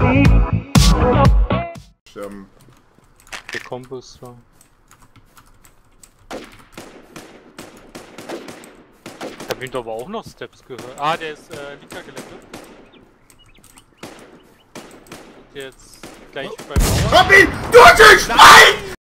Sterben. Der Kombos da. Ich hab hinter aber auch noch Steps gehört. Ah, der ist linker Gelände. Jetzt gleich bei Mauer. Hab ihn! Du hast ihn! Nein!